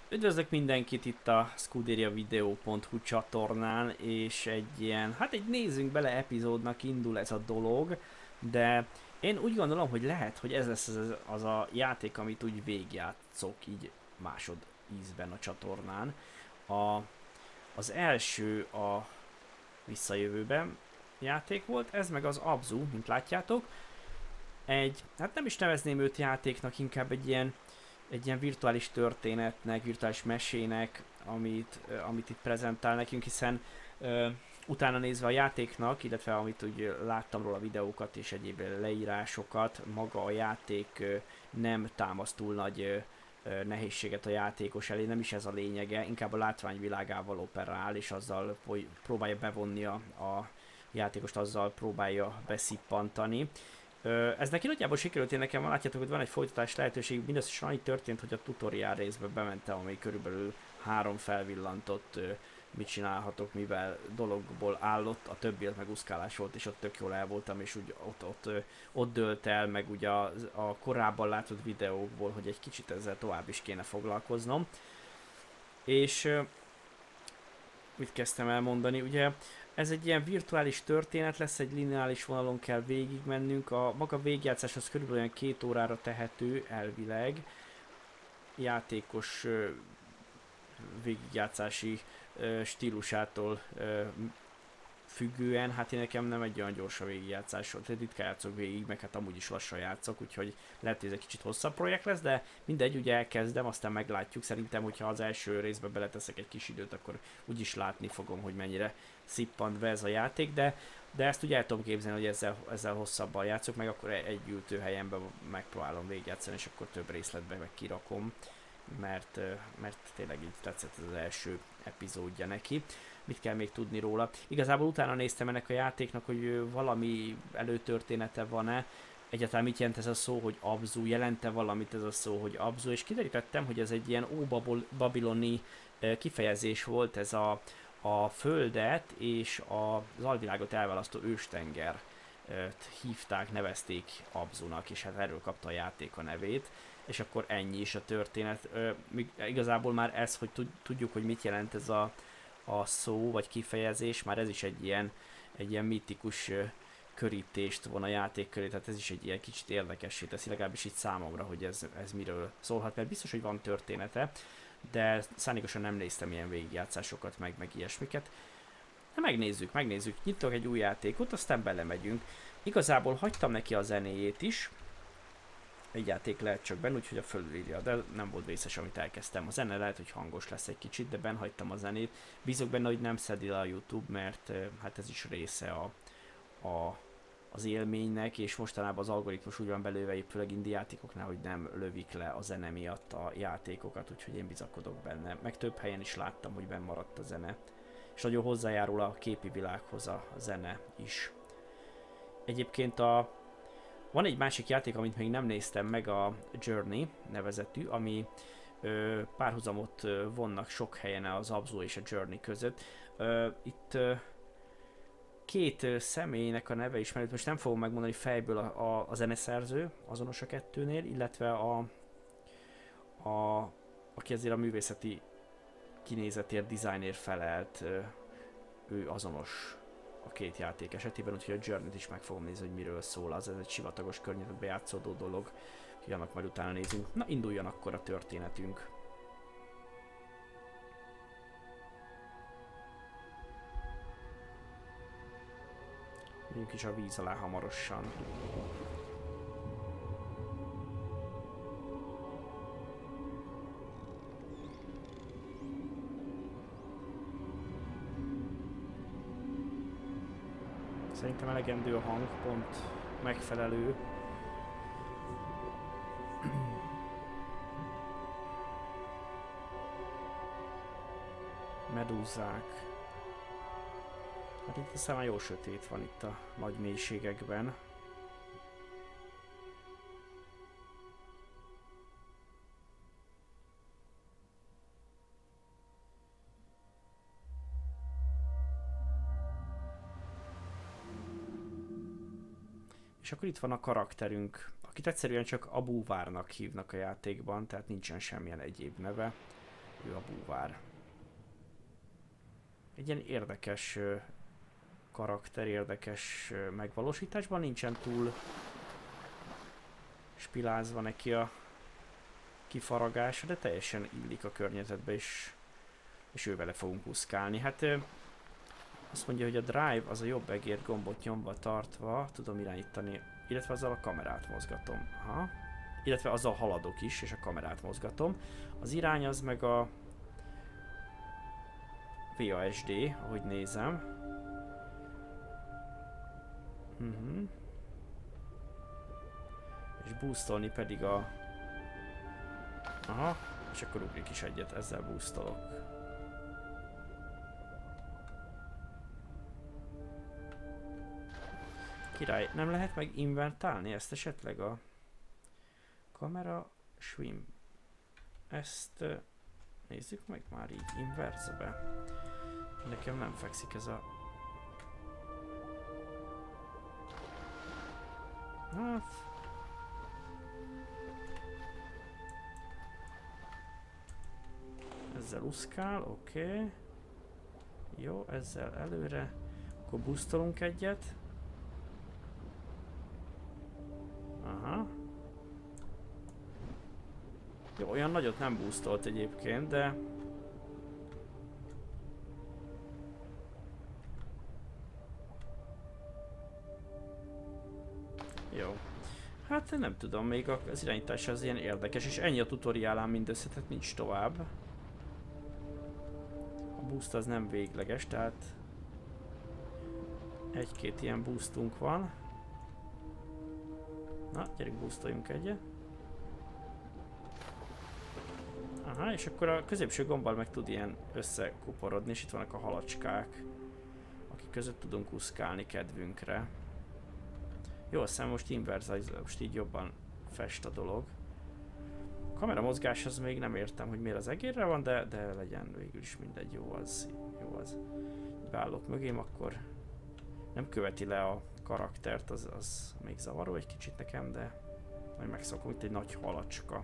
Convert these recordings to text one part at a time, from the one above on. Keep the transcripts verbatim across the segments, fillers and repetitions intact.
Üdvözlök mindenkit itt a Scuderia Video pont hu csatornán, és egy ilyen, hát egy nézzünk bele epizódnak indul ez a dolog, de én úgy gondolom, hogy lehet, hogy ez lesz az, az a játék, amit úgy végigjátszok így másod ízben a csatornán. A, az első a visszajövőben játék volt, ez meg az Abzu, mint látjátok. Egy, hát nem is nevezném őt játéknak, inkább egy ilyen egy ilyen virtuális történetnek, virtuális mesének, amit, amit itt prezentál nekünk, hiszen uh, utána nézve a játéknak, illetve amit úgy láttam róla videókat és egyéb leírásokat, maga a játék uh, nem támaszt túl nagy uh, nehézséget a játékos elé, nem is ez a lényege, inkább a látványvilágával operál, és azzal próbálja bevonni a, a játékost, azzal próbálja beszippantani. Ez neki nagyjából sikerült, én nekem látjátok, hogy van egy folytatás lehetőség, mindösszesen annyi történt, hogy a tutoriál részbe bementem, ami körülbelül három felvillantott, mit csinálhatok, mivel dologból állott, a többi meg úszkálás volt, és ott tök jól el voltam, és úgy ott, ott, ott dőlt el, meg ugye a, a korábban látott videókból, hogy egy kicsit ezzel tovább is kéne foglalkoznom. És mit kezdtem elmondani, ugye ez egy ilyen virtuális történet lesz, egy lineáris vonalon kell végigmennünk, a maga végjátszás az körülbelül olyan két órára tehető elvileg, játékos uh, végigjátszási uh, stílusától uh, függően, hát én nekem nem egy olyan gyors a végigjátszás, tehát ritkán játszok végig, meg hát amúgy is lassan játszok, úgyhogy lehet, hogy ez egy kicsit hosszabb projekt lesz, de mindegy, ugye elkezdem, aztán meglátjuk. Szerintem, hogyha az első részbe beleteszek egy kis időt, akkor úgyis látni fogom, hogy mennyire szippant be ez a játék, de, de ezt ugye el tudom képzelni, hogy ezzel, ezzel hosszabban játszok, meg akkor egy ültőhelyemben megpróbálom végigjátszani, és akkor több részletbe meg kirakom, mert, mert tényleg így tetszett ez az első epizódja neki. Mit kell még tudni róla? Igazából utána néztem ennek a játéknak, hogy valami előtörténete van-e, egyáltalán mit jelent ez a szó, hogy Abzu, jelente valamit ez a szó, hogy Abzu, és kiderítettem, hogy ez egy ilyen óbabiloni kifejezés volt, ez a, a földet és az alvilágot elválasztó őstenger hívták, nevezték Abzunak, és hát erről kapta a játék a nevét, és akkor ennyi is a történet. Igazából már ez, hogy tudjuk, hogy mit jelent ez a a szó vagy kifejezés, már ez is egy ilyen, egy ilyen mitikus körítést von a játék köré, tehát ez is egy ilyen kicsit érdekessé teszi, legalábbis itt számomra, hogy ez, ez miről szólhat, mert biztos, hogy van története, de szándékosan nem néztem ilyen végigjátszásokat, meg, meg ilyesmiket. De megnézzük, megnézzük, nyitok egy új játékot, aztán belemegyünk. Igazából hagytam neki a zenéjét is, egy játék lehet csak benne, úgyhogy a fölülírja, de nem volt vészes, amit elkezdtem. A zene lehet, hogy hangos lesz egy kicsit, de benn hagytam a zenét. Bízok benne, hogy nem szedi le a YouTube, mert hát ez is része a, a, az élménynek, és mostanában az algoritmus úgy van belőve, épp főleg indie játékoknál, hogy nem lövik le a zene miatt a játékokat, úgyhogy én bizakodok benne. Meg több helyen is láttam, hogy benn maradt a zene. És nagyon hozzájárul a képi világhoz a zene is. Egyébként a Van egy másik játék, amit még nem néztem meg, a Journey nevezetű, ami ö, párhuzamot ö, vonnak sok helyen az Abzu és a Journey között. Ö, itt ö, két ö, személynek a neve ismerőt, most nem fogom megmondani fejből a, a, a zeneszerző, azonos a kettőnél, illetve a, a aki azért a művészeti kinézetért, dizájnért felelt, ö, ő azonos a két játék esetében, úgyhogy a Journey-t is meg fogom nézni, hogy miről szól az, ez egy sivatagos környezetbe játszódó dolog, úgyhogy annak majd utána nézünk. Na, induljon akkor a történetünk. Megyünk is a víz alá hamarosan. Szerintem elegendő a hang, pont megfelelő. Medúzák. Hát itt aztán már jó sötét van itt a nagy mélységekben. És akkor itt van a karakterünk, akit egyszerűen csak Abu Várnak hívnak a játékban, tehát nincsen semmilyen egyéb neve. Ő a búvár. Egy ilyen érdekes ö, karakter, érdekes ö, megvalósításban, nincsen túl spilázva neki a kifaragása, de teljesen illik a környezetbe, és, és ő vele fogunk úszkálni. Hát ö, azt mondja, hogy a drive az a jobb egér gombot nyomva tartva tudom irányítani, illetve azzal a kamerát mozgatom. Aha. Illetve azzal haladok is, és a kamerát mozgatom. Az irány az meg a vé á es dé, ahogy nézem. Uh-huh. És boostolni pedig a... Aha, és akkor ugrik is egyet, ezzel boostolok. Király, nem lehet meg invertálni ezt esetleg a kamera swim? Ezt uh, nézzük meg már így inverzebe. Nekem nem fekszik ez a... Hát... Ezzel úszkál, oké. Okay. Jó, ezzel előre. Akkor boostolunk egyet. Aha. Jó, olyan nagyot nem boostolt egyébként, de... Jó. Hát nem tudom, még az irányítás az ilyen érdekes, és ennyi a tutoriálán mindössze, tehát nincs tovább. A boost az nem végleges, tehát... Egy-két ilyen boostunk van. Na, gyerünk, boostoljunk egyet. Aha, és akkor a középső gombbal meg tud ilyen összekuporodni, és itt vannak a halacskák, akik között tudunk úszkálni kedvünkre. Jó, aztán most inverzál, most így jobban fest a dolog. A kamera mozgás az még nem értem, hogy miért az egérre van, de, de legyen végül is mindegy, jó az. Jó az. Beállok mögém, akkor nem követi le a karaktert, az, az még zavaró egy kicsit nekem, de majd megszokom, itt egy nagy halacska.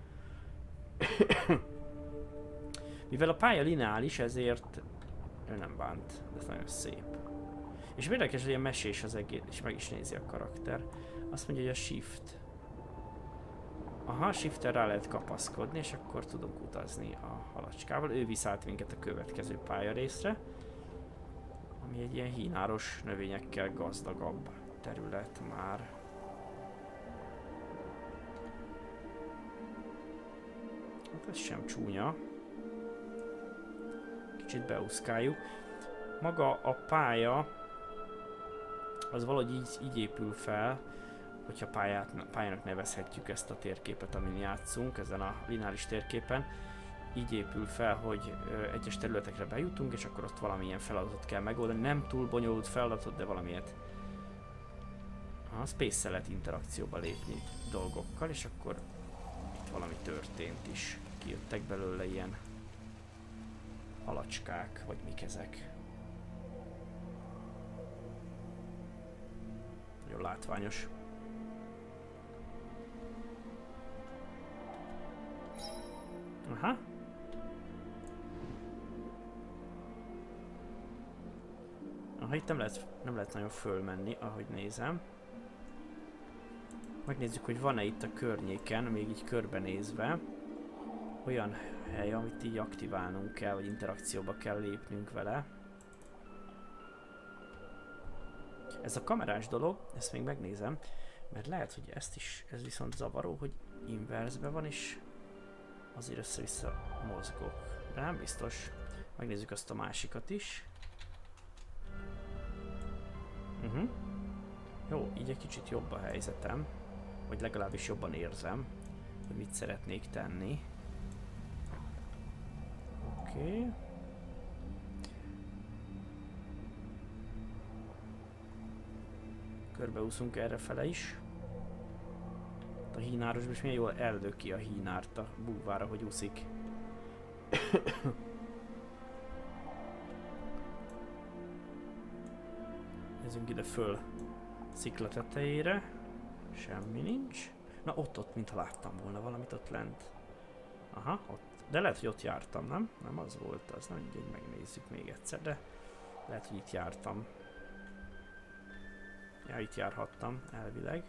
Mivel a pálya lineális, ezért ő nem bánt, de ez nagyon szép. És érdekes, hogy ilyen mesés az egész, és meg is nézi a karakter. Azt mondja, hogy a shift. Aha, shifter rá lehet kapaszkodni, és akkor tudunk utazni a halacskával. Ő visz át minket a következő pálya részre, ami egy ilyen hínáros növényekkel gazdagabb terület már. Hát ez sem csúnya. Kicsit beúszkáljuk. Maga a pálya az valahogy így, így épül fel, hogyha pályát, pályának nevezhetjük ezt a térképet, amin játszunk, ezen a lineáris térképen. Így épül fel, hogy ö, egyes területekre bejutunk, és akkor ott valamilyen feladatot kell megoldani. Nem túl bonyolult feladatot, de valamilyet. A space-szel lehet interakcióba lépni dolgokkal, és akkor itt valami történt is. Kijöttek belőle ilyen halacskák, vagy mik ezek. Nagyon látványos. Aha. Aha, itt nem lehet, nem lehet nagyon fölmenni, ahogy nézem. Megnézzük, hogy van-e itt a környéken, még így körbenézve, olyan hely, amit így aktiválnunk kell, vagy interakcióba kell lépnünk vele. Ez a kamerás dolog, ezt még megnézem, mert lehet, hogy ezt is, ez viszont zavaró, hogy inverzbe van, és azért össze-vissza mozgok. De nem biztos. Megnézzük azt a másikat is. Uh-huh. Jó, így egy kicsit jobb a helyzetem, vagy legalábbis jobban érzem, hogy mit szeretnék tenni. Oké. Okay. Körbeúszunk errefele is. A hínárosban is milyen jól eldöki a hínárt a búvára, hogy úszik. Nézzünk ide föl szikla tetejére. Semmi nincs. Na ott, ott, mintha láttam volna valamit ott lent. Aha, ott De lehet, hogy ott jártam, nem? Nem az volt, az nem így, megnézzük még egyszer, de lehet, hogy itt jártam. Ja, itt járhattam, elvileg.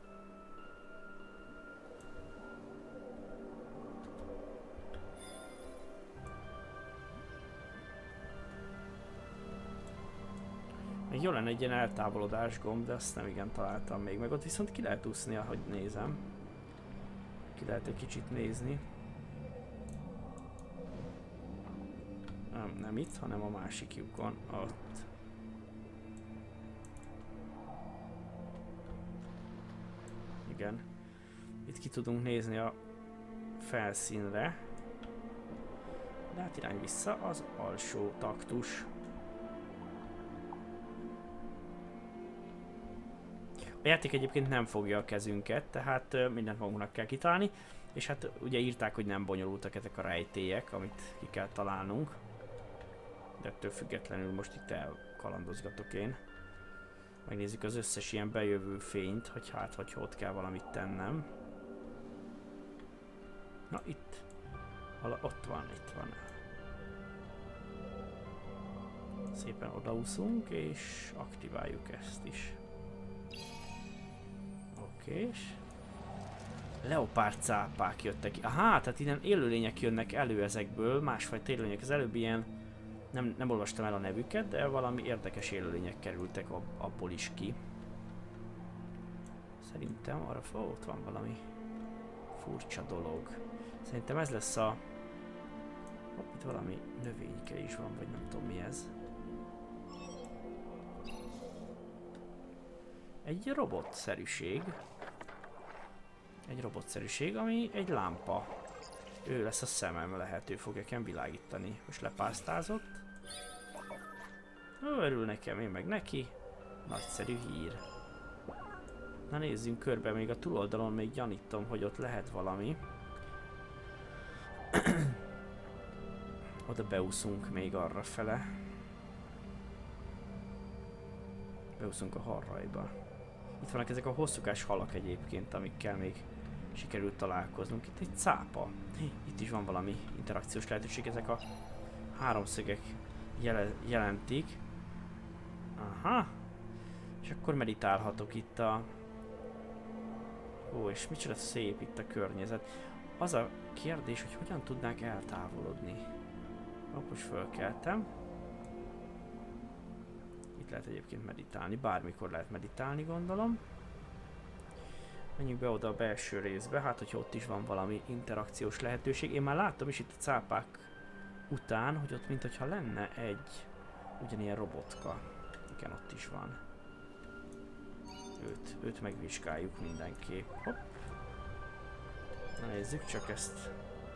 Még jó lenne egy ilyen eltávolodás gomb, de azt nem igen találtam még meg. Ott viszont ki lehet úszni, ahogy nézem. Ki lehet egy kicsit nézni. Nem, nem itt, hanem a másik lyukon. Ott. Igen. Itt ki tudunk nézni a felszínre. De hát irány vissza az alsó taktus. A játék egyébként nem fogja a kezünket, tehát uh, mindent magunknak kell kitalálni. És hát ugye írták, hogy nem bonyolultak ezek a rejtélyek, amit ki kell találnunk. De ettől függetlenül most itt elkalandozgatok én. Megnézzük az összes ilyen bejövő fényt, hogy hát, hogy ott kell valamit tennem. Na itt. Vala, ott van, itt van. Szépen odaúszunk és aktiváljuk ezt is. Oké, és leopárd cápák jöttek ki. Aha, tehát innen élőlények jönnek elő ezekből, másfajta élőlények. Az előbb ilyen, nem, nem olvastam el a nevüket, de valami érdekes élőlények kerültek abból is ki. Szerintem arra, ó, ott van valami furcsa dolog. Szerintem ez lesz a... Hopp, itt valami növényke is van, vagy nem tudom mi ez. Egy robotszerűség. Egy robotszerűség, ami egy lámpa. Ő lesz a szemem, lehet, ő fogja nekem világítani. Most lepásztázott. Ő örül nekem, én meg neki. Nagyszerű hír. Na nézzünk körbe, még a túloldalon még gyanítom, hogy ott lehet valami. Oda beúszunk még arra fele. Beúszunk a harrajba. Itt vannak ezek a hosszúkás halak egyébként, amikkel még sikerült találkoznunk. Itt egy cápa. Itt is van valami interakciós lehetőség. Ezek a háromszögek jele jelentik. Aha. És akkor meditálhatok itt a... Ó, és micsoda szép itt a környezet. Az a kérdés, hogy hogyan tudnánk eltávolodni. Hopp, most fölkeltem. Itt lehet egyébként meditálni, bármikor lehet meditálni, gondolom. Menjünk be oda a belső részbe, hát hogyha ott is van valami interakciós lehetőség. Én már láttam is itt a cápák után, hogy ott mintha lenne egy ugyanilyen robotka. Igen, ott is van. Őt, őt megvizsgáljuk mindenképp. Hopp. Na nézzük csak ezt.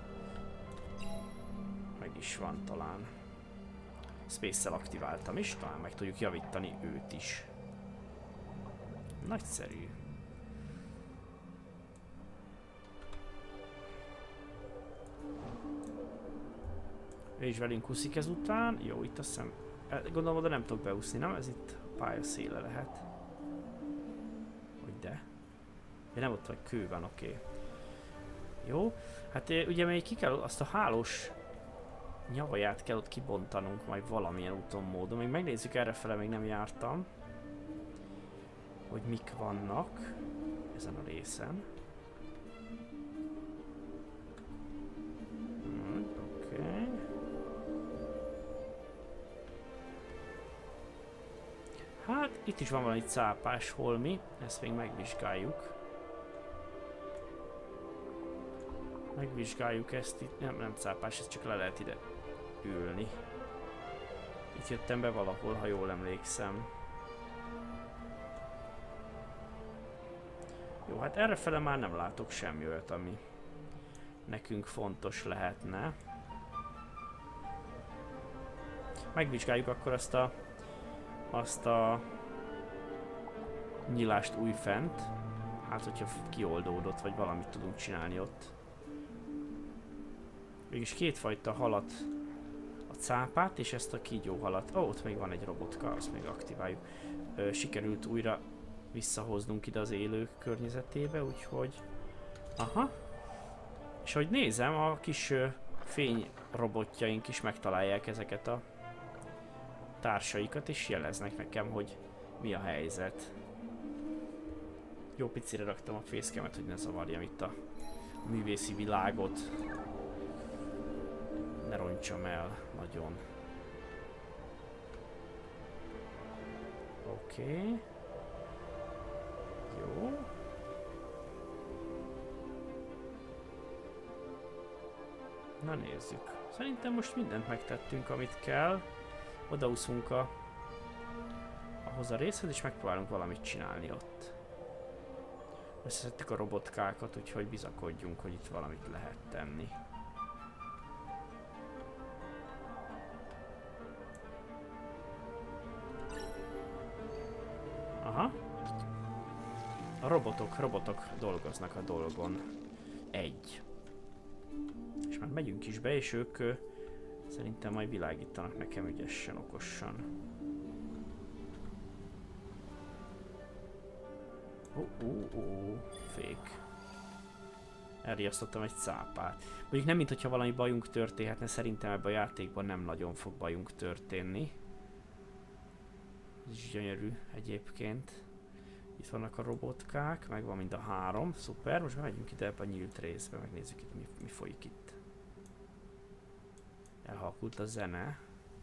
Meg is van talán. Space-szel aktiváltam is, talán meg tudjuk javítani őt is. Nagyszerű. Ő is velünk úszik ezután. Jó, itt azt hiszem... Gondolom, oda nem tudok beúszni, nem? Ez itt a pálya széle lehet. Hogy de? Ja, nem ott vagy, kő van, oké. Okay. Jó, hát ugye még ki kell azt a hálós nyavaját kell ott kibontanunk majd valamilyen úton, módon. Még megnézzük, errefele még nem jártam. Hogy mik vannak ezen a részen. Hmm, oké. Okay. Hát itt is van valami cápás holmi, ezt még megvizsgáljuk. Megvizsgáljuk ezt itt, nem, nem cápás, ez csak le lehet ide ülni. Itt jöttem be valahol, ha jól emlékszem. Jó, hát errefele már nem látok semmi olyat, ami nekünk fontos lehetne. Megvizsgáljuk akkor azt a azt a nyilást újfent. Hát, hogyha kioldódott, vagy valamit tudunk csinálni ott. Mégis kétfajta halat, a cápát és ezt a kígyóhalat. Ó, ott még van egy robotka, azt még aktiváljuk. Ö, sikerült újra visszahoznunk ide az élők környezetébe, úgyhogy... Aha. És ahogy nézem, a kis ö, fényrobotjaink is megtalálják ezeket a társaikat, és jeleznek nekem, hogy mi a helyzet. Jó picire raktam a fészkemet, hogy ne zavarjam itt a művészi világot. Ne roncsam el nagyon. Oké. Okay. Jó. Na nézzük. Szerintem most mindent megtettünk, amit kell. Odaúszunk a, ahhoz a részhez, és megpróbálunk valamit csinálni ott. Összeszedtük a robotkákat, úgyhogy bizakodjunk, hogy itt valamit lehet tenni. Aha. A robotok, robotok dolgoznak a dolgon. Egy. És már megyünk is be, és ők ö, szerintem majd világítanak nekem ügyesen, okosan. Ó, ó, ó, fék. Elriasztottam egy cápát. Mondjuk nem, mintha valami bajunk történhetne, szerintem ebben a játékban nem nagyon fog bajunk történni. Ez is gyönyörű egyébként. Itt vannak a robotkák, meg van mind a három, szuper. Most megyünk ide ebbe a nyílt részbe, megnézzük itt mi, mi folyik itt. Elhalkult a zene.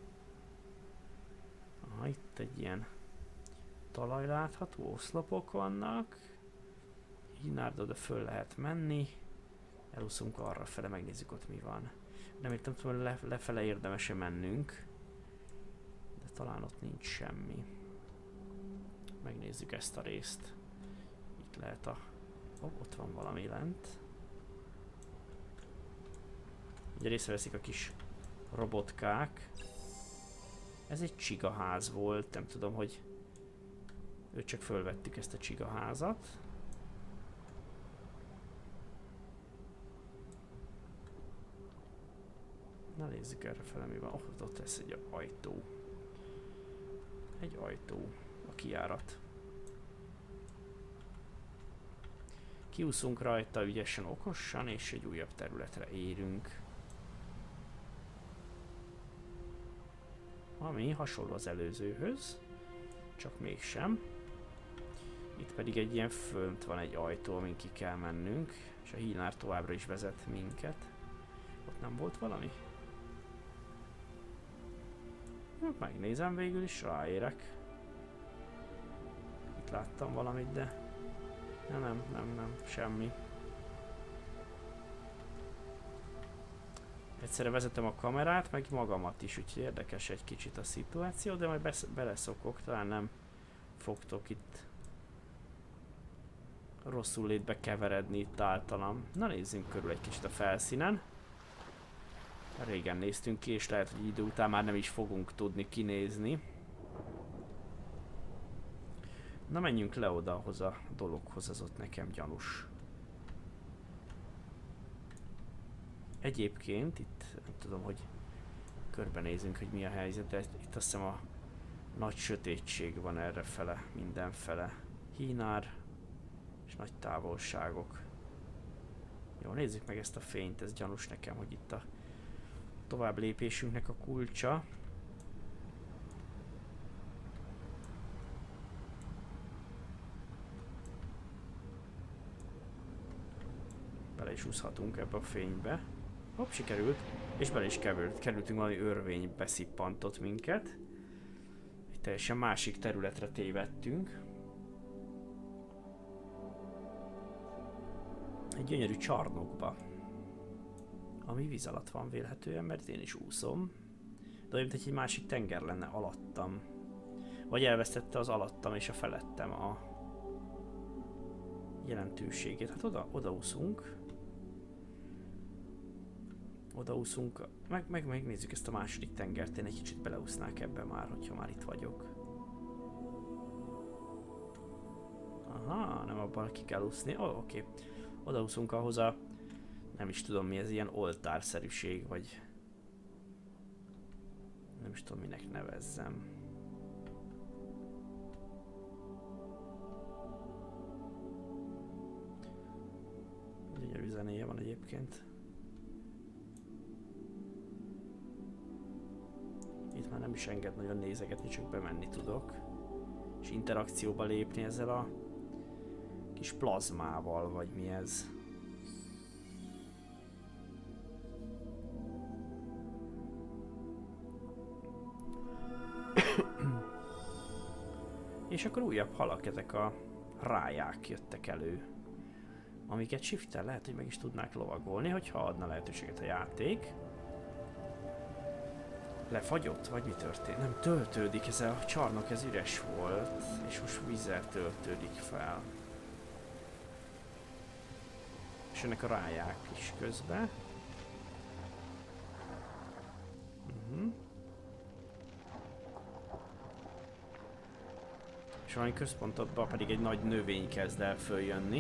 Aha, itt egy ilyen talaj látható, oszlopok vannak. Hínárd, oda föl lehet menni. Elúszunk arra fele, megnézzük ott mi van. Nem értem, hogy le, lefele érdemes-e mennünk. De talán ott nincs semmi. Megnézzük ezt a részt. Itt lehet a... Oh, ott van valami lent. Ugye észreveszik a kis robotkák. Ez egy csigaház volt, nem tudom, hogy őt csak fölvettük ezt a csigaházat. Na nézzük erre fel, mi van. Oh, ott lesz egy ajtó. Egy ajtó. A kijárat. Kiúszunk rajta ügyesen, okosan, és egy újabb területre érünk. Ami hasonló az előzőhöz, csak mégsem. Itt pedig egy ilyen fönt van egy ajtó, amin ki kell mennünk, és a hínár továbbra is vezet minket. Ott nem volt valami? Megnézem, végül is ráérek. Itt láttam valamit, de... Ja, nem, nem, nem, semmi. Egyszerre vezetem a kamerát, meg magamat is, úgyhogy érdekes egy kicsit a szituáció, de majd beleszokok, talán nem fogtok itt rosszul létbe keveredni itt általam. Na nézzünk körül egy kicsit a felszínen. Régen néztünk ki, és lehet, hogy idő után már nem is fogunk tudni kinézni. Na menjünk le oda, ahhoz a dologhoz, az ott nekem gyanús. Egyébként itt nem tudom, hogy körbenézünk, hogy mi a helyzet, de itt azt hiszem a nagy sötétség van errefele, mindenfele. Hínár és nagy távolságok. Jó, nézzük meg ezt a fényt, ez gyanús nekem, hogy itt a tovább lépésünknek a kulcsa. Bele is úszhatunk ebbe a fénybe. Hopp, sikerült. És bele is került, kerültünk, valami örvény beszippantott minket. Egy teljesen másik területre tévedtünk. Egy gyönyörű csarnokba. Ami víz alatt van vélhetően, mert én is úszom. De olyan, mint egy másik tenger lenne alattam. Vagy elvesztette az alattam és a felettem a jelentőségét. Hát oda, odaúszunk. Odaúszunk. Meg, meg megnézzük ezt a második tengert. Én egy kicsit beleúsznák ebbe már, hogyha már itt vagyok. Aha, nem abban ki kell úszni. Ó, oh, oké. Okay. Odaúszunk ahhoz a... Nem is tudom mi ez, ilyen oltárszerűség, vagy... Nem is tudom minek nevezzem. Gyönyörű zenéje van egyébként. Hát nem is enged nagyon nézegetni, csak bemenni tudok. És interakcióba lépni ezzel a kis plazmával, vagy mi ez. És akkor újabb halak, ezek a ráják jöttek elő, amiket shiftel lehet, hogy meg is tudnák lovagolni, hogyha adna lehetőséget a játék. Lefagyott? Vagy mi történt? Nem töltődik, ez a csarnok, ez üres volt, és most vízzel töltődik fel. És ennek a ráják is közben. Uh-huh. És valami központban pedig egy nagy növény kezd el följönni.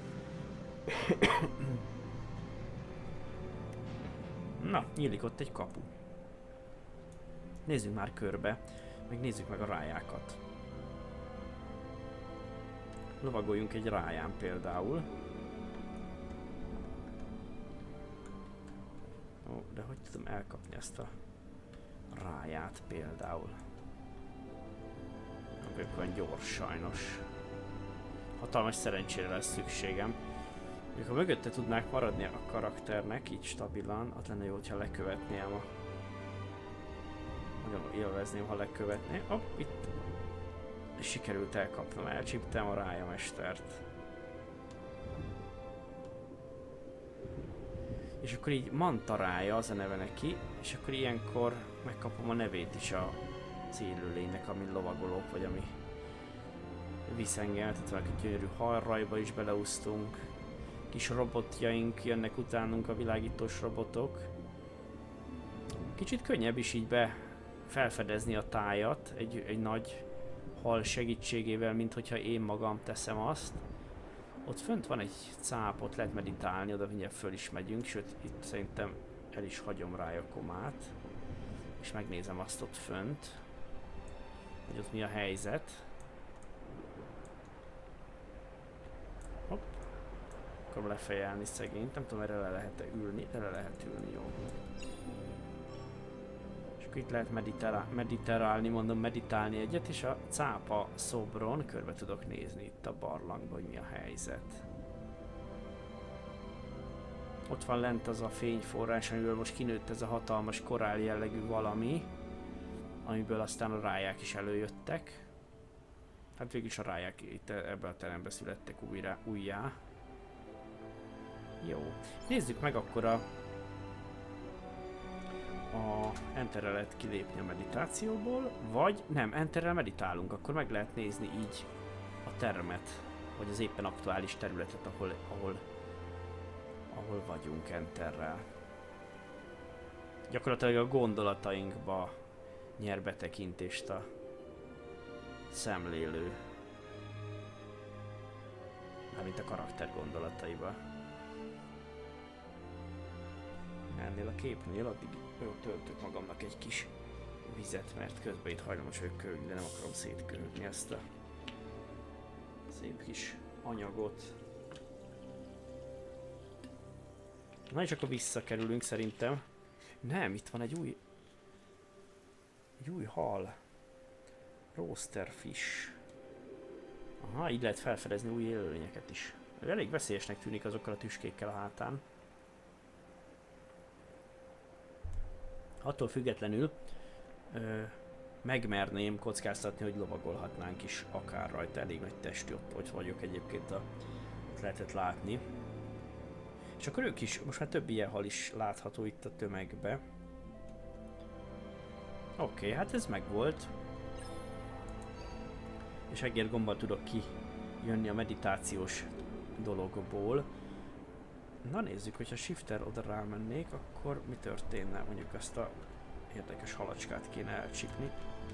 Na, nyílik ott egy kapu. Nézzünk már körbe, meg nézzük meg a rájákat. Lovagoljunk egy ráján például. Ó, de hogy tudom elkapni ezt a ráját például? Nem vagyok olyan gyors sajnos. Hatalmas szerencsére lesz szükségem. Ha mögötte tudnák maradni a karakternek, így stabilan, ott lenne jó, hogyha lekövetném a... Nagyon élvezném, ha lekövetném. Hopp, itt... Sikerült elkapnom, elcsíptem a rájamestert. És akkor így Mantarája az a neve neki, és akkor ilyenkor megkapom a nevét is a élőlénynek, amin lovagolok, vagy ami visz engem. Tehát valaki gyönyörű halrajba is beleúsztunk. Kis robotjaink jönnek utánunk, a világítós robotok. Kicsit könnyebb is így be felfedezni a tájat egy, egy nagy hal segítségével, mint hogyha én magam teszem azt. Ott fönt van egy cáp, ott lehet meditálni, oda mindjárt föl is megyünk, sőt itt szerintem el is hagyom rá a komát. És megnézem azt ott fönt, hogy ott mi a helyzet. Hopp. Akarom lefejelni szegényt, nem tudom, erre le lehet-e ülni, de le lehet ülni, jó. És akkor itt lehet meditál meditálni, mondom meditálni egyet, és a cápa szobron körbe tudok nézni itt a barlangban, hogy mi a helyzet. Ott van lent az a fényforrás, amiből most kinőtt ez a hatalmas korál jellegű valami, amiből aztán a ráják is előjöttek. Hát végülis a ráják itt ebben a teremben születtek újra, újjá. Jó. Nézzük meg akkor a... a Enterre lehet kilépni a meditációból, vagy nem, Enterrel meditálunk, akkor meg lehet nézni így a termet, vagy az éppen aktuális területet, ahol, ahol, ahol vagyunk Enterrel. Gyakorlatilag a gondolatainkba nyer betekintést a szemlélő. Mármint a karakter gondolataiba. Ennél a képnél addig töltök magamnak egy kis vizet, mert közben itt hajlamos vagyok kölni, de nem akarom szétkölni ezt a szép kis anyagot. Na és akkor visszakerülünk szerintem. Nem, itt van egy új... Egy új hal. Roasterfish. Aha, így lehet felfedezni új élőlényeket is. Elég veszélyesnek tűnik azokkal a tüskékkel a hátán. Attól függetlenül ö, megmerném kockáztatni, hogy lovagolhatnánk is akár rajta. Elég nagy testű, ott hogy vagyok egyébként, a, ott lehetett látni. És akkor ők is, most már több ilyen hal is látható itt a tömegbe. Oké, okay, hát ez megvolt. És egérgombbal tudok kijönni a meditációs dologból. Na nézzük, hogyha shifter oda rámennék, akkor mi történne? Mondjuk ezt a érdekes halacskát kéne elcsípni.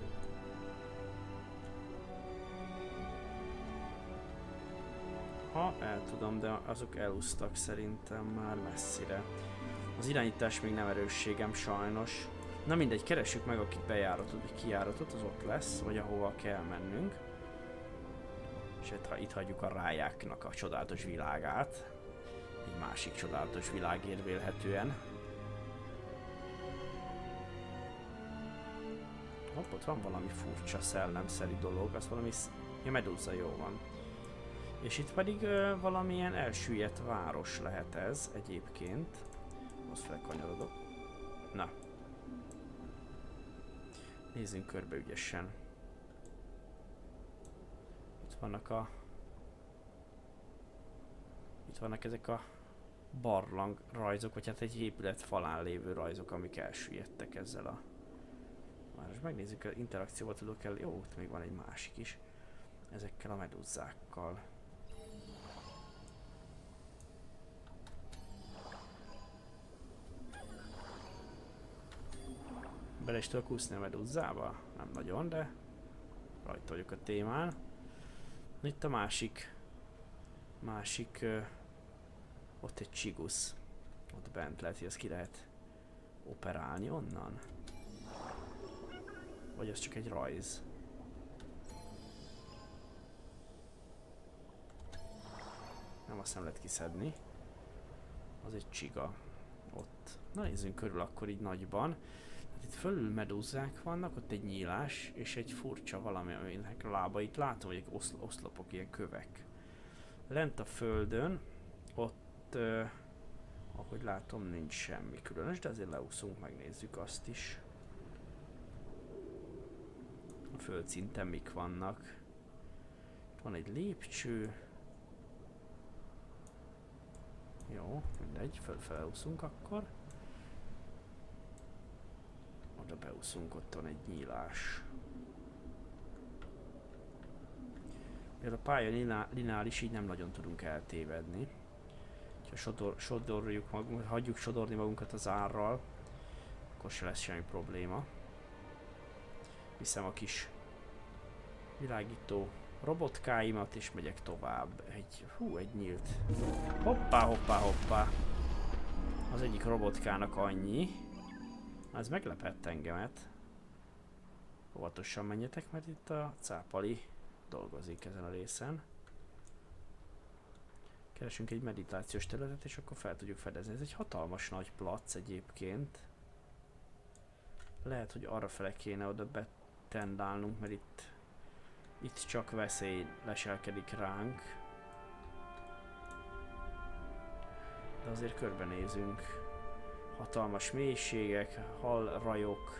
Ha el tudom, de azok elúsztak szerintem már messzire. Az irányítás még nem erősségem sajnos. Na mindegy, keressük meg, akik bejáratot vagy kijáratot, az ott lesz, vagy ahova kell mennünk. És hát, itt hagyjuk a rájáknak a csodálatos világát. Egy másik csodálatos világért vélhetően. Hopp, ott van valami furcsa szellemszerű dolog, az valami... Ja, medúza, jó van. És itt pedig ö, valamilyen elsüllyedt város lehet ez egyébként. Most felkanyarodok. Na. Nézzünk körbe ügyesen. Itt vannak a... Itt vannak ezek a barlang rajzok, vagy hát egy épület falán lévő rajzok, amik elsüllyedtek ezzel a... Már most megnézzük, az interakcióval tudok el... Jó, ott még van egy másik is. Ezekkel a medúzákkal. Bele is tudok úszni a medúzába? Nem nagyon, de rajta vagyok a témán. Itt a másik, másik, ö, ott egy csigusz. Ott bent lehet, hogy ezt ki lehet operálni onnan. Vagy az csak egy rajz. Nem, azt nem lehet kiszedni. Az egy csiga. Ott. Na nézzünk körül akkor így nagyban. Hát itt fölül medúzák vannak, ott egy nyílás, és egy furcsa valami, aminek a lábait látom, hogy oszl oszlopok, ilyen kövek. Lent a földön, ott, uh, ahogy látom, nincs semmi különös, de azért leúszunk, megnézzük azt is. A földszinten mik vannak. Van egy lépcső. Jó, mindegy, fölfele úszunk akkor. Oda beúszunk, ott van egy nyílás. Mivel a pálya lineáris, így nem nagyon tudunk eltévedni. Ha sodor, sodorjuk magunkat, hagyjuk sodorni magunkat az árral, akkor se lesz semmi probléma. Viszem a kis világító robotkáimat, és megyek tovább. Egy, hú, egy nyílt. Hoppá, hoppá, hoppá. Az egyik robotkának annyi. Ez meglepett engemet. Óvatosan menjetek, mert itt a cápali dolgozik ezen a részen. Keresünk egy meditációs területet, és akkor fel tudjuk fedezni. Ez egy hatalmas nagy plac egyébként. Lehet, hogy arrafele kéne oda betendálnunk, mert itt, itt csak veszély leselkedik ránk. De azért körbenézünk. Hatalmas mélységek, halrajok.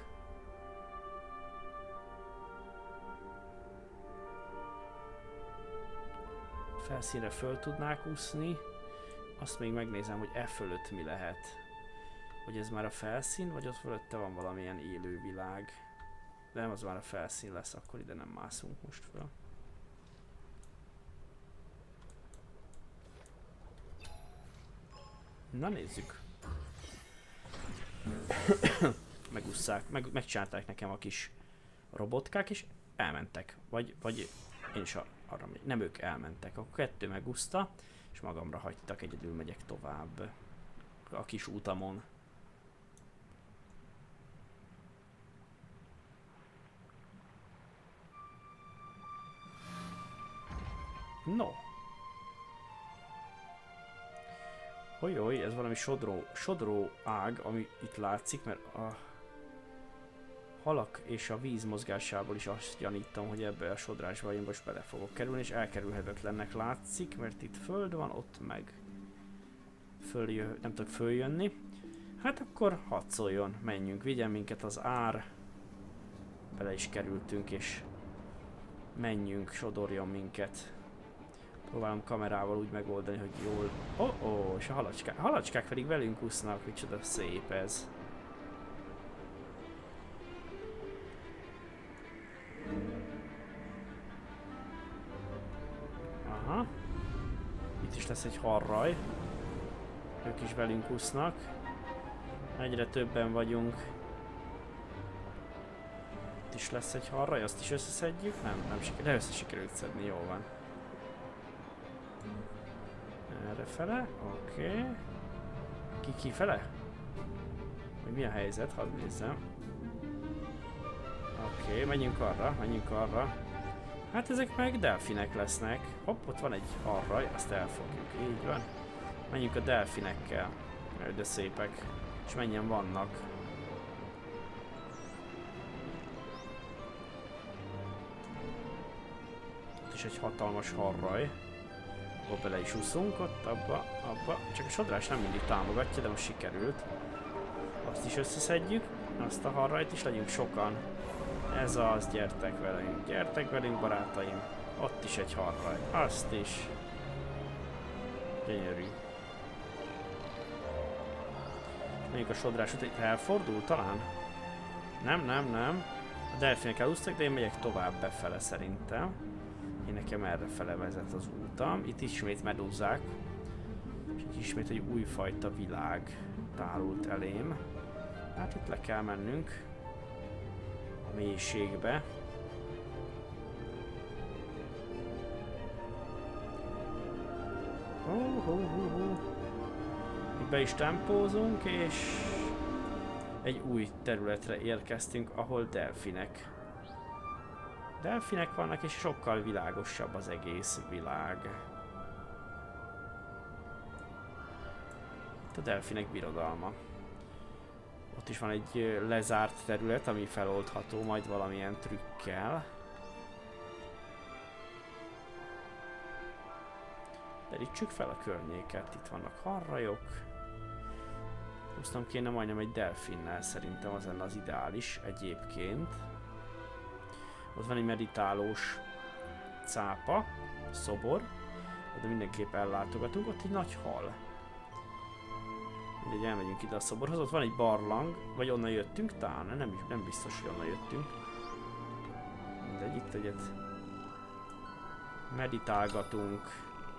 Felszínre föl tudnák úszni. Azt még megnézem, hogy e fölött mi lehet. Hogy ez már a felszín, vagy ott fölötte van valamilyen élővilág. De nem, az már a felszín lesz, akkor ide nem mászunk most föl. Na nézzük. Megusszák, meg, megcsinálták nekem a kis robotkák, és elmentek. Vagy, vagy én is arra megyek. Nem, ők elmentek. A kettő megúszta, és magamra hagytak, egyedül megyek tovább. A kis útamon. No. Ojoj, ez valami sodró, sodró ág, ami itt látszik, mert a halak és a víz mozgásából is azt gyanítom, hogy ebbe a sodrásba én most bele fogok kerülni, és elkerülhetetlennek látszik, mert itt föld van, ott meg följö, nem tudok följönni. Hát akkor hadd szóljon, menjünk, vigyen minket az ár. Bele is kerültünk, és menjünk, sodorjon minket. Próbálom kamerával úgy megoldani, hogy jól... Oh, oh, és a halacskák, halacskák pedig velünk úsznak, micsoda szép ez. Aha. Itt is lesz egy halraj. Ők is velünk úsznak. Egyre többen vagyunk. Itt is lesz egy halraj, azt is összeszedjük? Nem, nem sikerült, de össze sikerült szedni, jó van. Errefele, oké. Okay. Ki kifele? Hogy mi a helyzet? Hadd nézzem. Oké, okay, menjünk arra, menjünk arra. Hát ezek meg delfinek lesznek. Hopp, ott van egy harraj, azt elfogjuk. Így van. Menjünk a delfinekkel. De szépek. És mennyien vannak. ott is egy hatalmas harraj. Abba bele is úszunk, ott abba, abba. Csak a sodrás nem mindig támogatja, de most sikerült. Azt is összeszedjük, azt a harrajt is, legyünk sokan. Ez az, gyertek velünk, gyertek velünk barátaim. Ott is egy harraj, azt is. Gyönyörű. Mondjuk a sodrás után elfordul talán? Nem, nem, nem. A delfinek elúsztak, de én megyek tovább befele szerintem. Én nekem errefele vezet az útam. Itt ismét medúzzák. És itt ismét egy újfajta világ tárult elém. Hát itt le kell mennünk. A mélységbe. Hú, hú, hú, hú. Itt be is tempózunk, és egy új területre érkeztünk, ahol delfinek. Delfinek vannak, és sokkal világosabb az egész világ. Itt a delfinek birodalma. Ott is van egy lezárt terület, ami feloldható majd valamilyen trükkel. Derítsük fel a környéket, itt vannak harrajok. Húztam kéne majdnem egy delfinnel, szerintem az lenne az ideális egyébként. Ott van egy meditálós cápa, szobor, de mindenképp ellátogatunk, ott egy nagy hal. Mindegy, elmegyünk ide a szoborhoz, ott van egy barlang, vagy onnan jöttünk talán, nem, nem biztos, hogy onnan jöttünk. Mindegy, itt egyet meditálgatunk.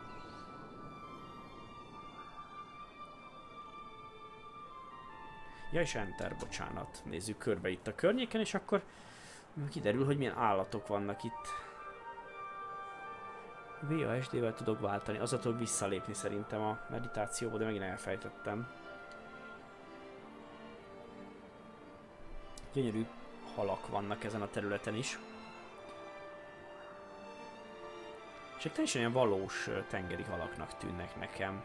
Ja, és enter, bocsánat. Nézzük körbe itt a környéken, és akkor kiderül, hogy milyen állatok vannak itt. vé á es dé-vel tudok váltani, azatól visszalépni szerintem a meditációba, de megint elfejtettem. Gyönyörű halak vannak ezen a területen is. És teljesen ilyen valós tengeri halaknak tűnnek nekem.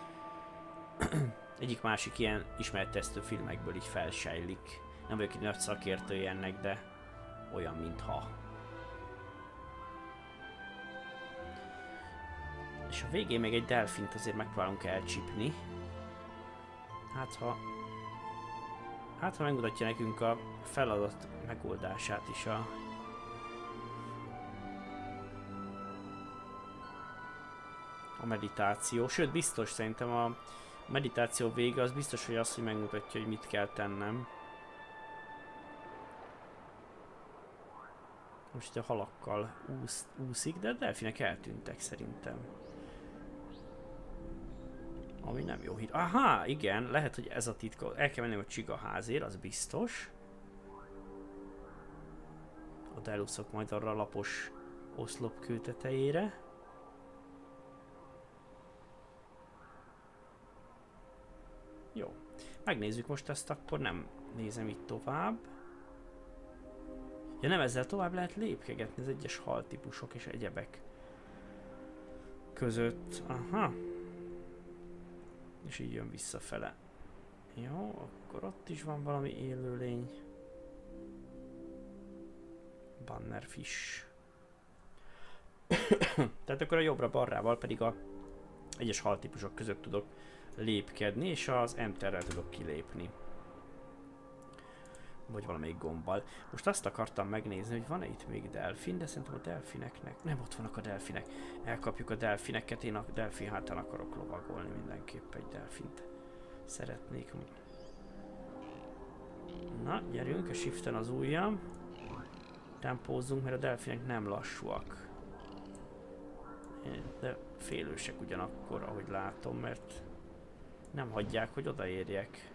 Egyik másik ilyen ismertesztő filmekből így felsejlik. Nem vagyok egy nagy szakértője ennek, de olyan, mintha. És a végén még egy delfint azért megpróbálunk elcsípni. Hát ha... Hát ha megmutatja nekünk a feladat megoldását is a... A meditáció. Sőt, biztos szerintem a meditáció vége az biztos, hogy az, hogy megmutatja, hogy mit kell tennem. Most a halakkal úsz, úszik, de a delfinek eltűntek szerintem. Ami nem jó hír. Aha, igen, lehet, hogy ez a titka. El kell mennem a csigaházért, az biztos. Oda elúszok majd arra a lapos oszlopkő tetejére. Jó. Megnézzük most ezt, akkor nem nézem itt tovább. Ja, nem, ezzel tovább lehet lépkegetni az egyes haltípusok és egyebek között. Aha. És így jön visszafele. Jó, akkor ott is van valami élőlény. Bannerfish. Tehát akkor a jobbra-balrával pedig a egyes haltípusok között tudok lépkedni, és az Enterrel tudok kilépni. Vagy valamelyik gombbal. Most azt akartam megnézni, hogy van-e itt még delfin, de szerintem a delfineknek... Nem, ott vannak a delfinek. Elkapjuk a delfineket, én a delfin hátán akarok lovagolni mindenképp, egy delfint szeretnék. Na, gyerünk, a shiften az ujjam. Tempózzunk, mert a delfinek nem lassúak. De félősek ugyanakkor, ahogy látom, mert nem hagyják, hogy odaérjek.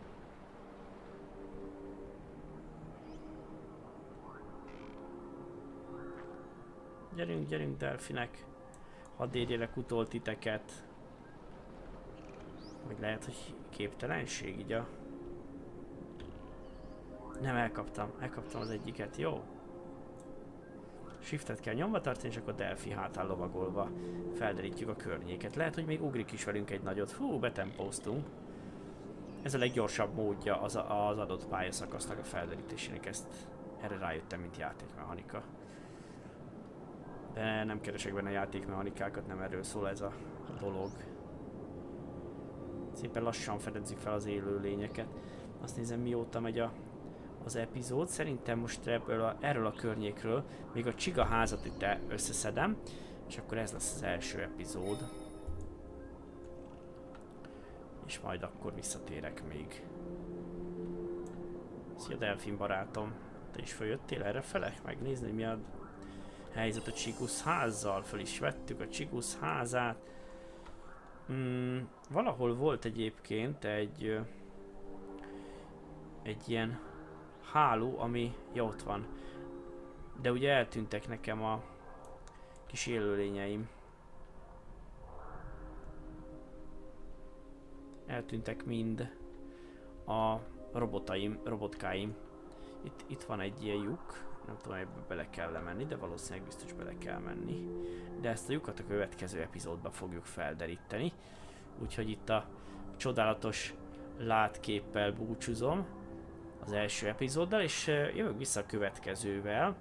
Gyerünk, gyerünk, delfinek! Hadd érjelek utol titeket! Vagy lehet, hogy képtelenség így a... Nem, elkaptam, elkaptam az egyiket, jó? Shiftet kell nyomva tartani, és akkor delfi hátán lovagolva felderítjük a környéket. Lehet, hogy még ugrik is velünk egy nagyot. Hú, betempóztunk. Ez a leggyorsabb módja az, a, az adott pályaszakasznak a felderítésének, ezt erre rájöttem, mint játékmechanika. De nem keresek benne játékmechanikákat, nem erről szól ez a dolog. Szépen lassan fedezzük fel az élő lényeket. Azt nézem, mióta megy a, az epizód. Szerintem most ebből a, erről a környékről még a csiga házat itt összeszedem, és akkor ez lesz az első epizód. És majd akkor visszatérek még. Szia Delfin barátom, te is följöttél errefele? Megnézni, mi a helyzet a Csigus házzal? Föl is vettük a Csigus házát. Hmm, valahol volt egyébként egy egy ilyen háló, ami, ja, ott van, de ugye eltűntek nekem a kis élőlényeim. Eltűntek mind a robotaim, robotkáim. Itt, itt van egy ilyen lyuk, nem tudom, ebbe bele kell menni, de valószínűleg biztos bele kell menni. De ezt a lyukat a következő epizódban fogjuk felderíteni. Úgyhogy itt a csodálatos látképpel búcsúzom az első epizóddal, és jövök vissza a következővel.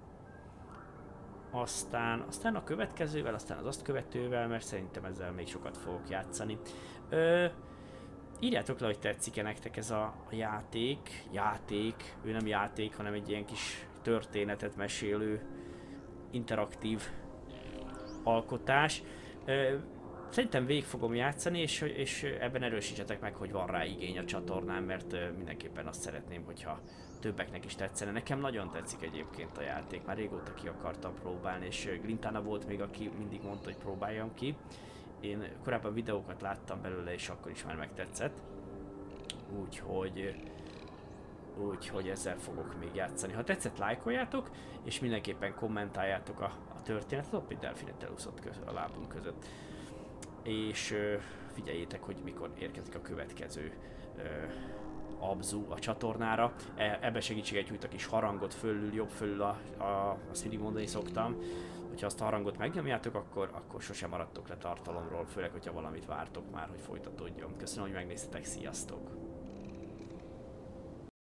Aztán, aztán a következővel, aztán az azt követővel, mert szerintem ezzel még sokat fogok játszani. Ö, írjátok le, hogy tetszik-e nektek ez a, a játék. Játék, ő nem játék, hanem egy ilyen kis történetet mesélő, interaktív alkotás. Ö, Szerintem végig fogom játszani, és, és ebben erősítsetek meg, hogy van rá igény a csatornán, mert mindenképpen azt szeretném, hogyha többeknek is tetszene. Nekem nagyon tetszik egyébként a játék, már régóta ki akartam próbálni, és Glintana volt még, aki mindig mondta, hogy próbáljam ki. Én korábban videókat láttam belőle, és akkor is már megtetszett. Úgyhogy, úgyhogy ezzel fogok még játszani. Ha tetszett, lájkoljátok, és mindenképpen kommentáljátok a, a történetet, ott egy delfinet elúszott a lábunk között. És ö, figyeljétek, hogy mikor érkezik a következő ö, abzu a csatornára. E, ebben segítséget nyújt a kis harangot fölül, jobb fölül, a, a, azt mindig mondani szoktam. Hogyha azt a harangot megnyomjátok, akkor, akkor sosem maradtok le tartalomról, főleg, hogyha valamit vártok már, hogy folytatódjon. Köszönöm, hogy megnéztetek, sziasztok!